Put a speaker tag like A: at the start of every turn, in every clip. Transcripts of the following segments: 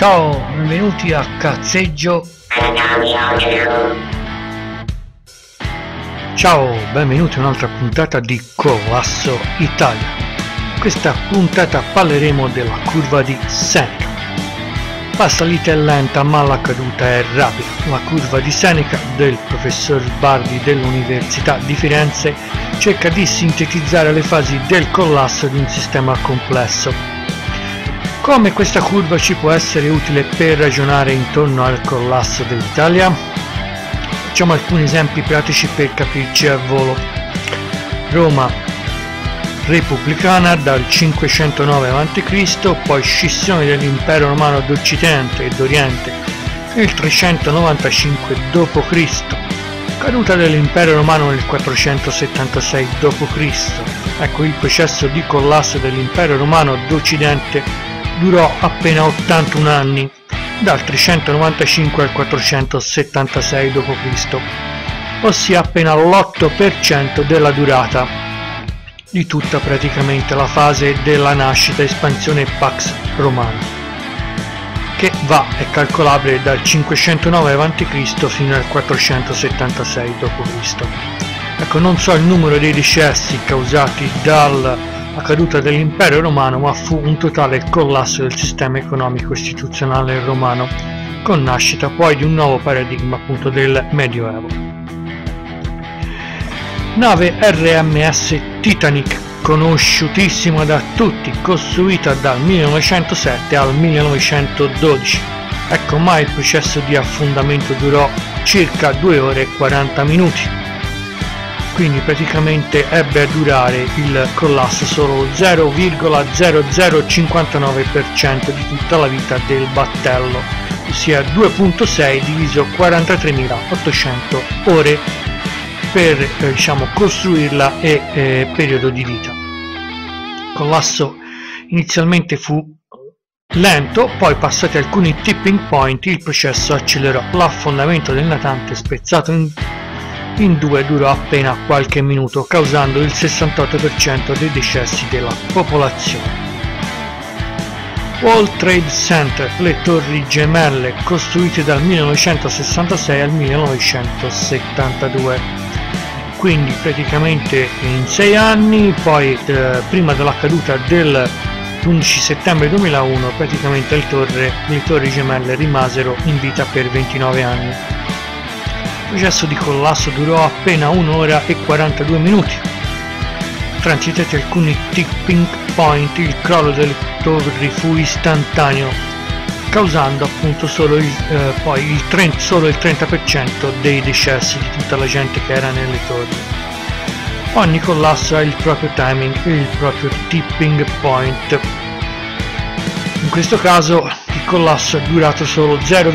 A: Ciao, benvenuti a Cazzeggio. Ciao, benvenuti a un'altra puntata di Collasso Italia. Questa puntata parleremo della curva di Seneca. La salita è lenta ma la caduta è rapida. La curva di Seneca del professor Bardi dell'Università di Firenze cerca di sintetizzare le fasi del collasso di un sistema complesso. Come questa curva ci può essere utile per ragionare intorno al collasso dell'Italia? Facciamo alcuni esempi pratici per capirci al volo. Roma repubblicana dal 509 a.C., poi scissione dell'impero romano d'Occidente e d'Oriente nel 395 d.C., caduta dell'impero romano nel 476 d.C. Ecco, il processo di collasso dell'impero romano d'Occidente durò appena 81 anni, dal 395 al 476 d.C., ossia appena l'8% della durata di tutta praticamente la fase della nascita e espansione Pax Romana, che è calcolabile dal 509 a.C. fino al 476 d.C. Ecco, non so il numero dei decessi causati dalla caduta dell'impero romano, ma fu un totale collasso del sistema economico istituzionale romano, con nascita poi di un nuovo paradigma appunto del Medioevo. Nave RMS Titanic, conosciutissima da tutti, costruita dal 1907 al 1912. Ecco, ma il processo di affondamento durò circa 2 ore e 40 minuti. Quindi praticamente ebbe a durare il collasso solo 0,0059% di tutta la vita del battello, ossia 2.6 diviso 43.800 ore per costruirla e periodo di vita. Il collasso inizialmente fu lento, poi passati alcuni tipping point il processo accelerò. L'affondamento del natante spezzato in due durò appena qualche minuto, causando il 68% dei decessi della popolazione. World Trade Center, le torri gemelle, costruite dal 1966 al 1972, quindi praticamente in 6 anni, poi prima della caduta del 11 settembre 2001 praticamente le torri gemelle rimasero in vita per 29 anni. Il processo di collasso durò appena 1 ora e 42 minuti. Transitati alcuni tipping point, il crollo delle torri fu istantaneo, causando appunto solo il 30% dei decessi di tutta la gente che era nelle torri. Ogni collasso ha il proprio timing e il proprio tipping point. In questo caso il collasso è durato solo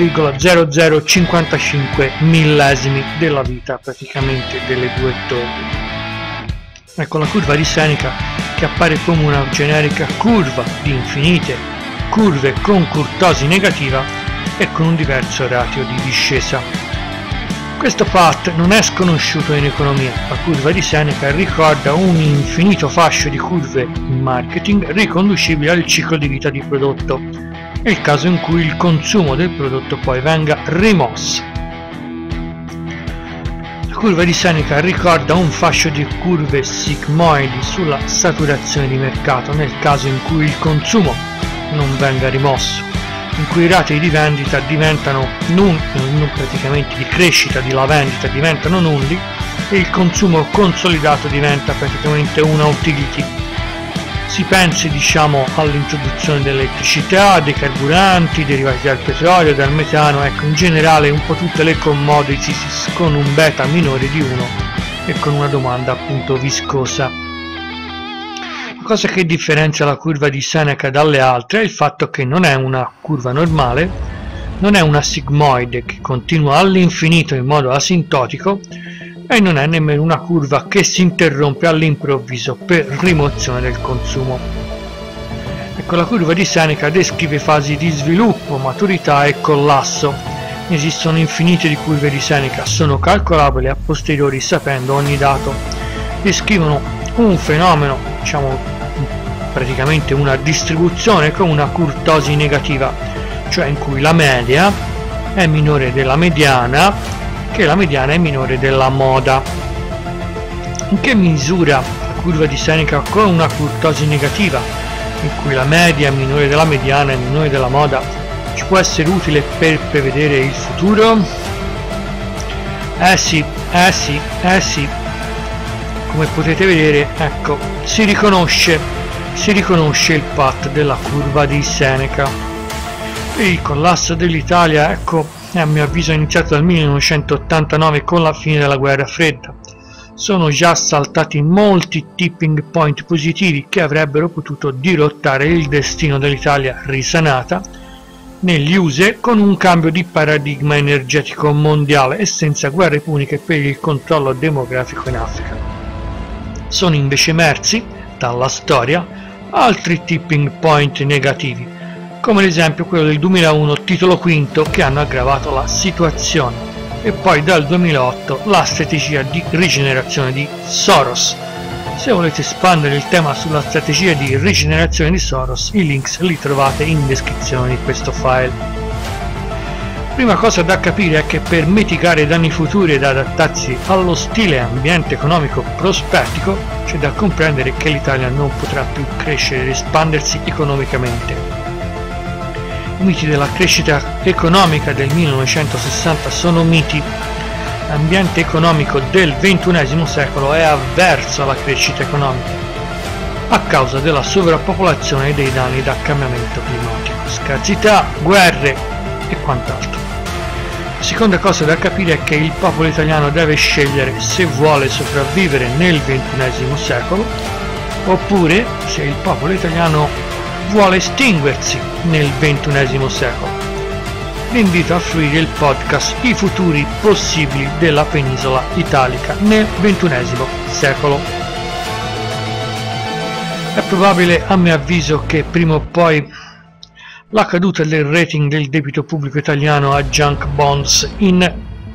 A: 0,0055 millesimi della vita praticamente delle due torri. Ecco la curva di Seneca, che appare come una generica curva di infinite curve con curtosi negativa e con un diverso ratio di discesa. Questo fact non è sconosciuto in economia. La curva di Seneca ricorda un infinito fascio di curve in marketing riconducibili al ciclo di vita di prodotto, nel caso in cui il consumo del prodotto poi venga rimosso. La curva di Seneca ricorda un fascio di curve sigmoidi sulla saturazione di mercato, nel caso in cui il consumo non venga rimosso, in cui i rati di vendita diventano praticamente di crescita della vendita diventano nulli e il consumo consolidato diventa praticamente una utility. Si pensi all'introduzione dell'elettricità, dei carburanti, derivati dal petrolio, dal metano, ecco, in generale un po' tutte le commodities con un beta minore di 1 e con una domanda appunto viscosa. La cosa che differenzia la curva di Seneca dalle altre è il fatto che non è una curva normale, non è una sigmoide che continua all'infinito in modo asintotico e non è nemmeno una curva che si interrompe all'improvviso per rimozione del consumo. Ecco, la curva di Seneca descrive fasi di sviluppo, maturità e collasso. Esistono infinite di curve di Seneca, sono calcolabili a posteriori sapendo ogni dato. Descrivono un fenomeno, praticamente una distribuzione con una curtosi negativa, cioè in cui la media è minore della mediana, che la mediana è minore della moda. In che misura la curva di Seneca con una kurtosi negativa, in cui la media è minore della mediana e minore della moda, ci può essere utile per prevedere il futuro? Sì. Come potete vedere, ecco, si riconosce il path della curva di Seneca. E il collasso dell'Italia, ecco, a mio avviso è iniziato dal 1989 con la fine della guerra fredda. Sono già saltati molti tipping point positivi che avrebbero potuto dirottare il destino dell'Italia risanata negli USA, con un cambio di paradigma energetico mondiale e senza guerre puniche per il controllo demografico in Africa. Sono invece emersi dalla storia altri tipping point negativi, come l'esempio quello del 2001 titolo quinto, che hanno aggravato la situazione, e poi dal 2008 la strategia di rigenerazione di Soros. Se volete espandere il tema sulla strategia di rigenerazione di Soros, i links li trovate in descrizione di questo file. Prima cosa da capire è che per mitigare i danni futuri ed adattarsi allo stile ambiente economico prospettico, c'è da comprendere che l'Italia non potrà più crescere ed espandersi economicamente. I miti della crescita economica del 1960 sono miti. L'ambiente economico del XXI secolo è avverso alla crescita economica a causa della sovrappopolazione e dei danni da cambiamento climatico, scarsità, guerre e quant'altro. La seconda cosa da capire è che il popolo italiano deve scegliere se vuole sopravvivere nel XXI secolo oppure se il popolo italiano vuole estinguersi nel XXI secolo. Vi invito a fruire il podcast I futuri possibili della penisola italica nel XXI secolo. È probabile, a mio avviso, che prima o poi la caduta del rating del debito pubblico italiano a junk bonds in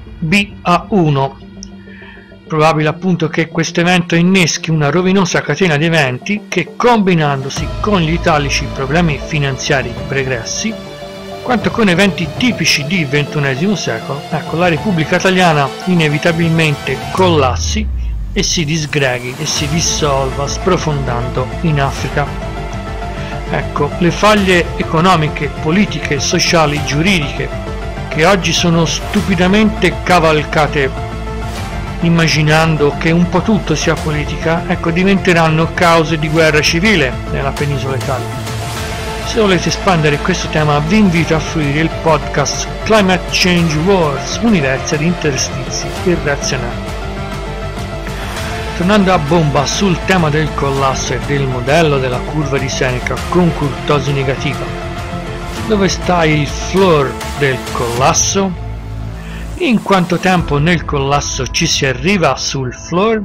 A: Ba1. Probabile appunto che questo evento inneschi una rovinosa catena di eventi che, combinandosi con gli italici problemi finanziari pregressi, quanto con eventi tipici di XXI secolo, ecco, la Repubblica Italiana inevitabilmente collassi e si disgreghi e si dissolva sprofondando in Africa. Ecco, le faglie economiche, politiche, sociali, giuridiche che oggi sono stupidamente cavalcate immaginando che un po' tutto sia politica, ecco, diventeranno cause di guerra civile nella penisola italiana. Se volete espandere questo tema vi invito a fruire il podcast Climate Change Wars, un'universo di interstizi irrazionali. Tornando a bomba sul tema del collasso e del modello della curva di Seneca con kurtosi negativa, dove sta il floor del collasso? In quanto tempo nel collasso ci si arriva sul floor?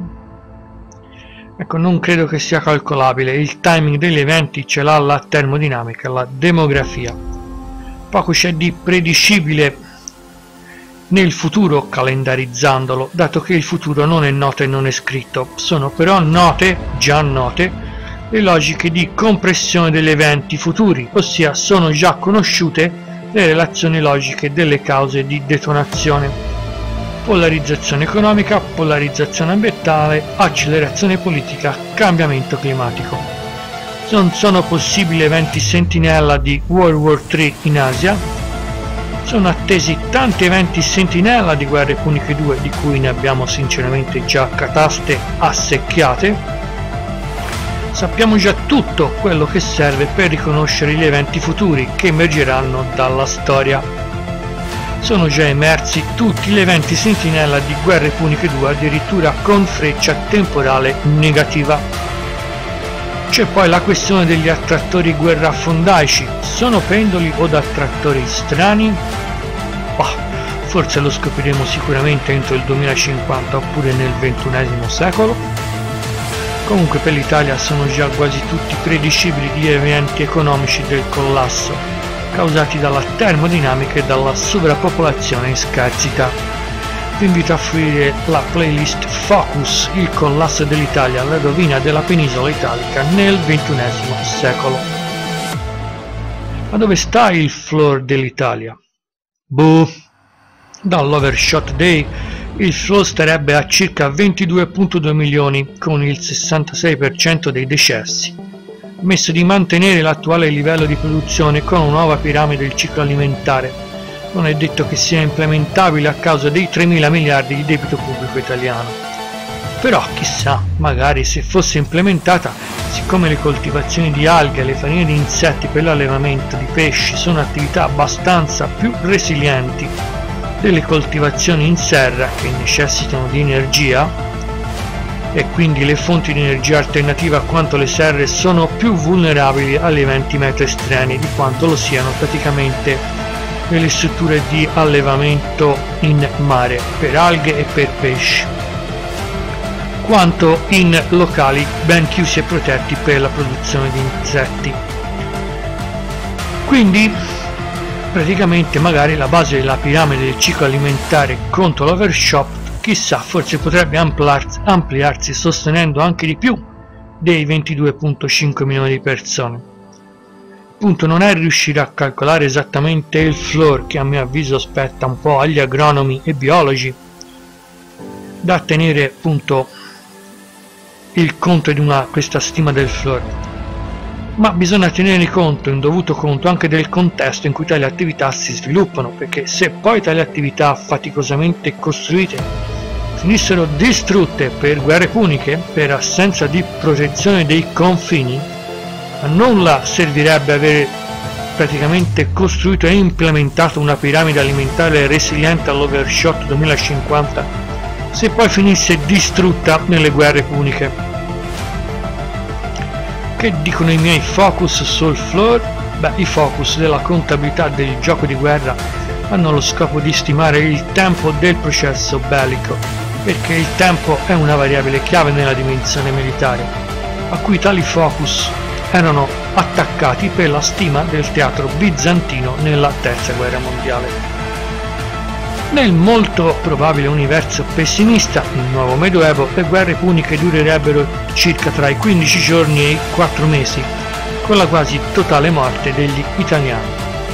A: Ecco, non credo che sia calcolabile, il timing degli eventi ce l'ha la termodinamica, la demografia. Poco c'è di predicibile nel futuro calendarizzandolo, dato che il futuro non è noto e non è scritto. Sono però già note, le logiche di compressione degli eventi futuri, ossia sono già conosciute le relazioni logiche delle cause di detonazione. Polarizzazione economica, polarizzazione ambientale, accelerazione politica, cambiamento climatico. Non sono possibili eventi sentinella di World War III in Asia. Sono attesi tanti eventi sentinella di guerre puniche 2, di cui ne abbiamo sinceramente già cataste assecchiate. Sappiamo già tutto quello che serve per riconoscere gli eventi futuri che emergeranno dalla storia. Sono già emersi tutti gli eventi sentinella di guerre puniche 2, addirittura con freccia temporale negativa. C'è poi la questione degli attrattori guerrafondaici. Sono pendoli o attrattori strani? Forse lo scopriremo sicuramente entro il 2050 oppure nel XXI secolo. Comunque per l'Italia sono già quasi tutti predicibili gli eventi economici del collasso, causati dalla termodinamica e dalla sovrappopolazione e scarsità. Vi invito a fruire la playlist Focus, il collasso dell'Italia, la rovina della penisola italica nel XXI secolo. Ma dove sta il floor dell'Italia? Boh, dall'Overshot Day il floor starebbe a circa 22,2 milioni con il 66% dei decessi. Ammesso di mantenere l'attuale livello di produzione con una nuova piramide del ciclo alimentare, non è detto che sia implementabile a causa dei 3.000 miliardi di debito pubblico italiano. Però chissà, magari se fosse implementata, siccome le coltivazioni di alghe e le farine di insetti per l'allevamento di pesci sono attività abbastanza più resilienti delle coltivazioni in serra che necessitano di energia, e quindi le fonti di energia alternativa quanto le serre sono più vulnerabili agli eventi meteo estremi di quanto lo siano praticamente nelle strutture di allevamento in mare per alghe e per pesci, quanto in locali ben chiusi e protetti per la produzione di insetti. Quindi praticamente magari la base della piramide del ciclo alimentare contro l'overshot, chissà, forse potrebbe ampliarsi sostenendo anche di più dei 22,5 milioni di persone. Il punto non è riuscire a calcolare esattamente il floor, che a mio avviso spetta un po' agli agronomi e biologi, da tenere appunto il conto di questa stima del floor, ma bisogna tenere conto, in dovuto conto, anche del contesto in cui tali attività si sviluppano, perché se poi tali attività faticosamente costruite finissero distrutte per guerre puniche, per assenza di protezione dei confini, a nulla servirebbe aver praticamente costruito e implementato una piramide alimentare resiliente all'overshot 2050 se poi finisse distrutta nelle guerre puniche. Che dicono i miei focus sul floor? Beh, i focus della contabilità del gioco di guerra hanno lo scopo di stimare il tempo del processo bellico, perché il tempo è una variabile chiave nella dimensione militare, a cui tali focus erano attaccati per la stima del teatro bizantino nella terza guerra mondiale. Nel molto probabile universo pessimista, il nuovo medioevo, le guerre puniche durerebbero circa tra i 15 giorni e i 4 mesi, con la quasi totale morte degli italiani.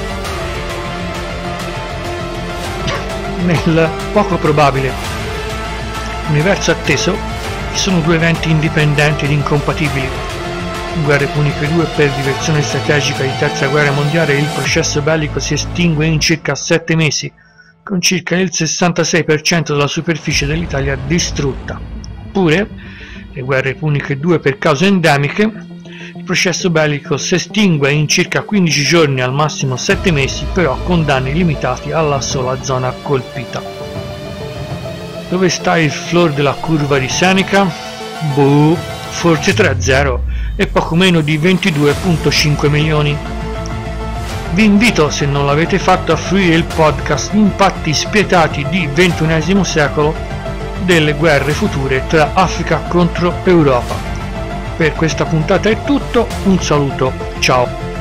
A: Nel poco probabile universo atteso ci sono due eventi indipendenti ed incompatibili. In Guerre Puniche 2, per diversione strategica di terza guerra mondiale, il processo bellico si estingue in circa 7 mesi, con circa il 66% della superficie dell'Italia distrutta. Oppure, le Guerre Puniche 2, per cause endemiche, il processo bellico si estingue in circa 15 giorni, al massimo 7 mesi, però con danni limitati alla sola zona colpita. Dove sta il floor della curva di Seneca? Boh, forse 3,0 e poco meno di 22,5 milioni. Vi invito, se non l'avete fatto, a fruire il podcast Impatti spietati di XXI secolo delle guerre future tra Africa contro Europa. Per questa puntata è tutto, un saluto, ciao!